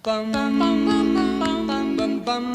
bum bum bum bum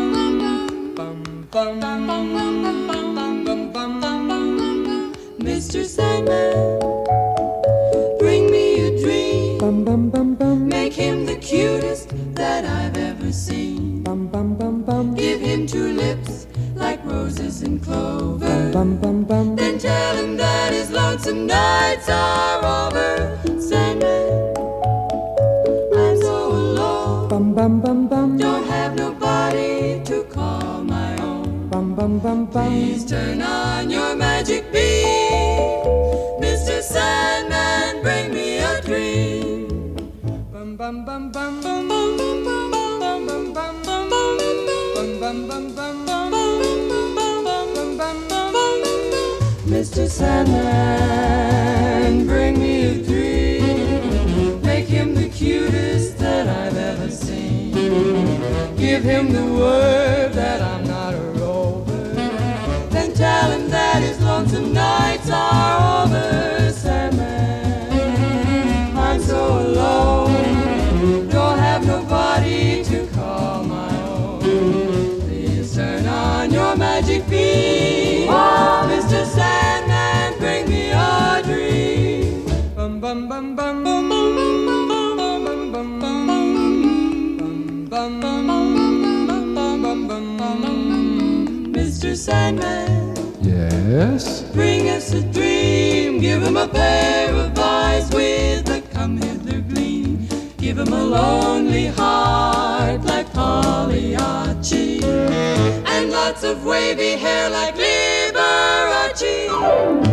Mr. Sandman, bring me a dream. Make him the cutest that I've ever seen. Give him two lips like roses and clover. Then tell him that his lonesome nights are over. Sandman, I'm so alone. Don't have nobody to call my own. Please turn on your magic beam. Mr. Sandman, bring me a dream. Mr. Sandman, bring me a dream. Make him the cutest that I've ever seen. Give him the word that I'm not a rover. Then tell him that his lonesome nights are over. Sandman, I'm so alone. Don't have nobody to call my own. Please turn on your magic beam. Oh, Mr. Sandman, bring me a dream. Bum bum bum bum bum bum bum bum bum bum. Mr. Sandman, Yes? bring us a dream. Give him a pair of eyes with a come-hither gleam. Give him a lonely heart like Pagliacci, and lots of wavy hair like Liberace.